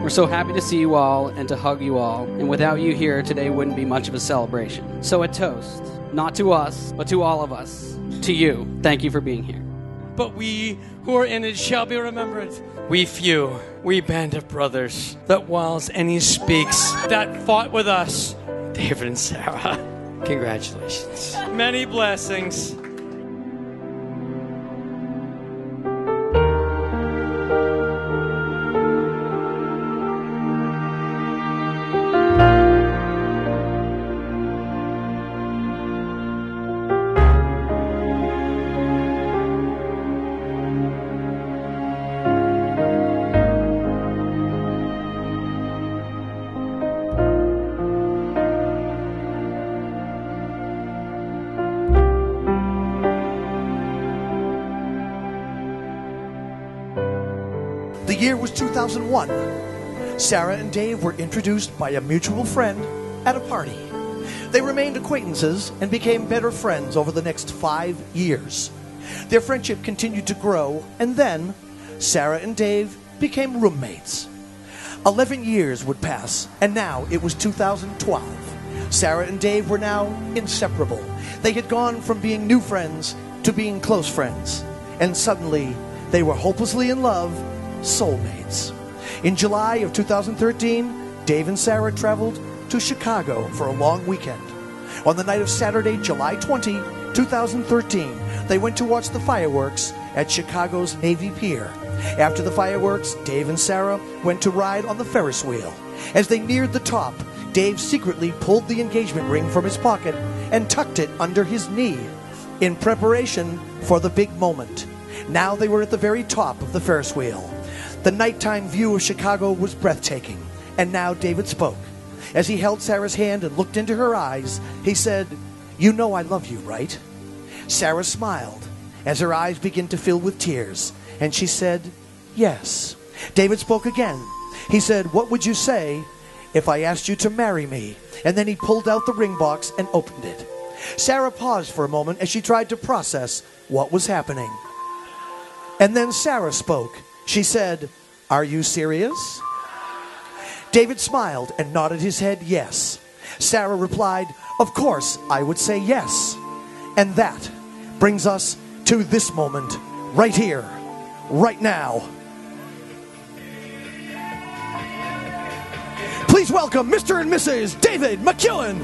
We're so happy to see you all and to hug you all, and without you here, today wouldn't be much of a celebration. So a toast, not to us, but to all of us, to you. Thank you for being here. But we who are in it shall be remembered. We few, we band of brothers, that whiles any speaks, that fought with us, David and Sarah. Congratulations. Many blessings. The year was 2001. Sarah and Dave were introduced by a mutual friend at a party. They remained acquaintances and became better friends over the next 5 years. Their friendship continued to grow, and then Sarah and Dave became roommates. 11 years would pass, and now it was 2012. Sarah and Dave were now inseparable. They had gone from being new friends to being close friends, and suddenly they were hopelessly in love, soulmates. In July of 2013, Dave and Sarah traveled to Chicago for a long weekend. On the night of Saturday, July 20, 2013, they went to watch the fireworks at Chicago's Navy Pier. After the fireworks, Dave and Sarah went to ride on the Ferris wheel. As they neared the top, Dave secretly pulled the engagement ring from his pocket and tucked it under his knee in preparation for the big moment. Now they were at the very top of the Ferris wheel. The nighttime view of Chicago was breathtaking, and now David spoke. As he held Sarah's hand and looked into her eyes, he said, "You know I love you, right?" Sarah smiled as her eyes began to fill with tears, and she said, "Yes." David spoke again. He said, "What would you say if I asked you to marry me?" And then he pulled out the ring box and opened it. Sarah paused for a moment as she tried to process what was happening. And then Sarah spoke. She said, "Are you serious?" David smiled and nodded his head yes. Sarah replied, "Of course, I would say yes." And that brings us to this moment, right here, right now. Please welcome Mr. and Mrs. David McEwen.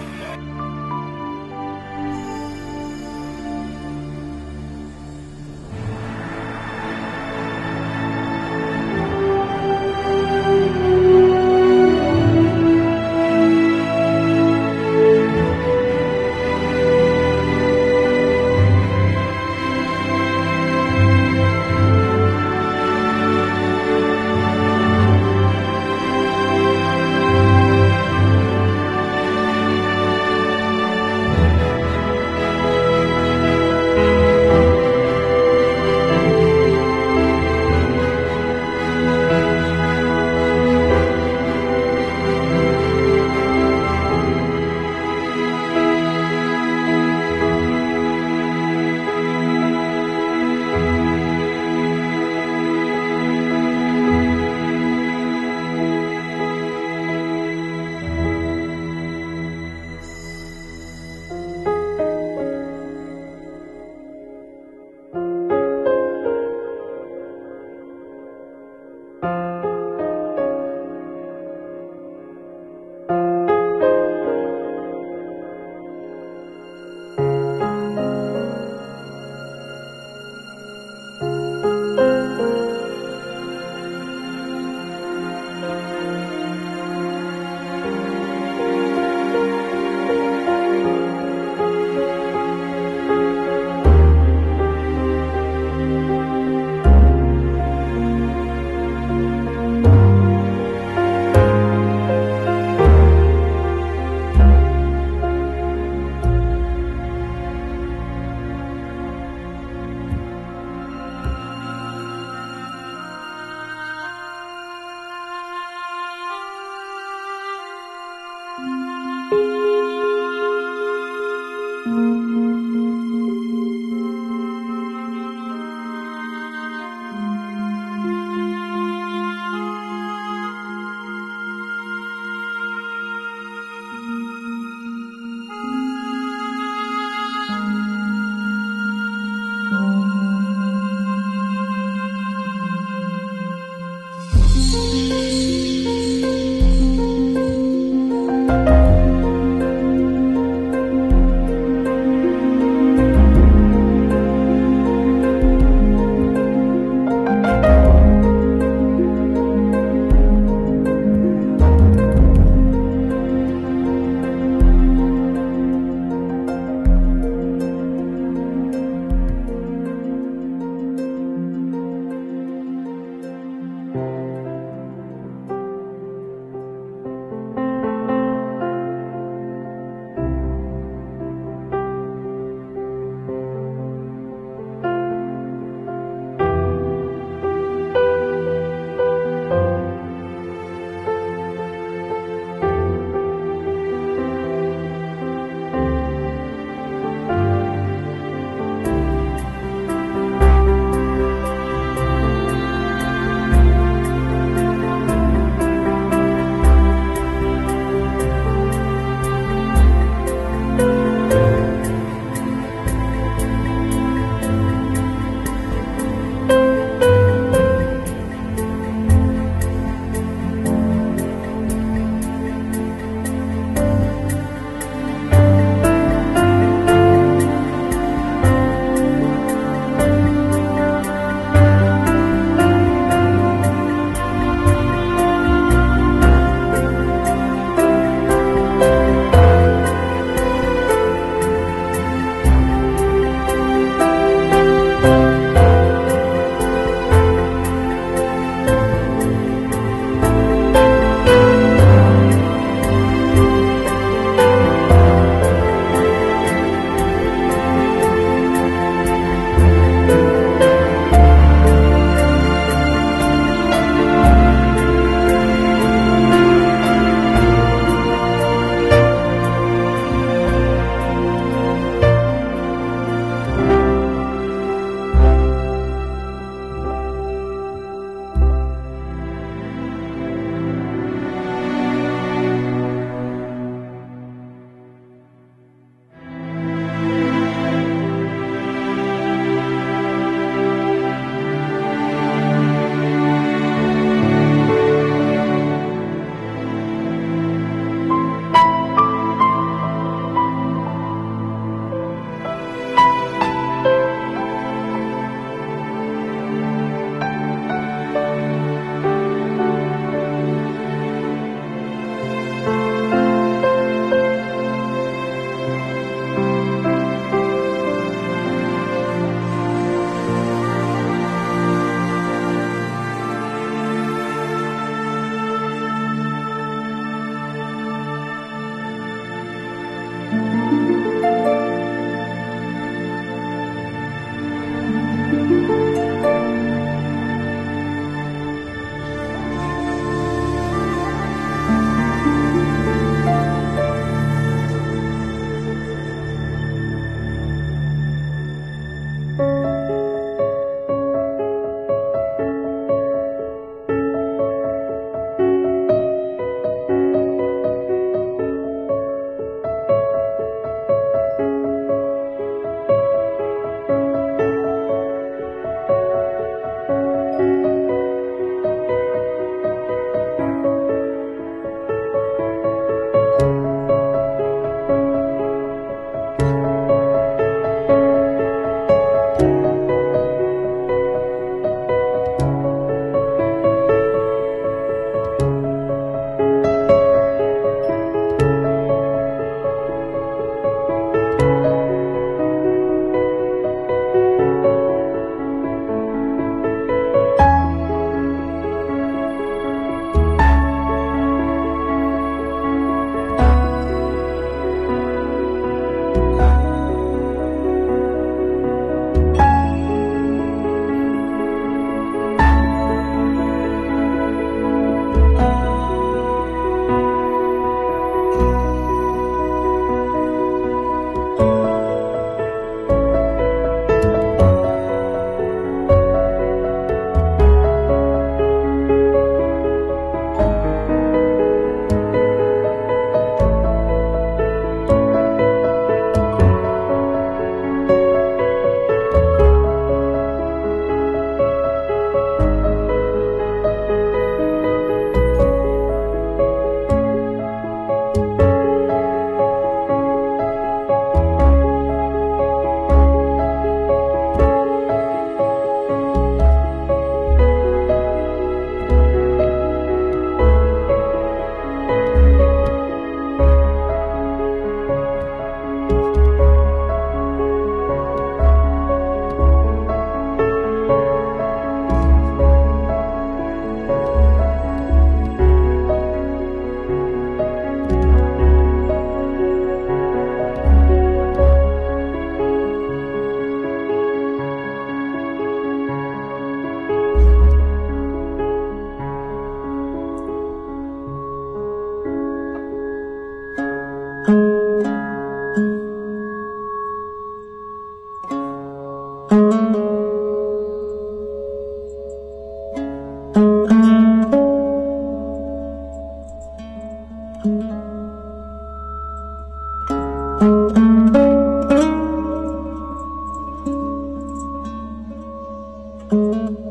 you.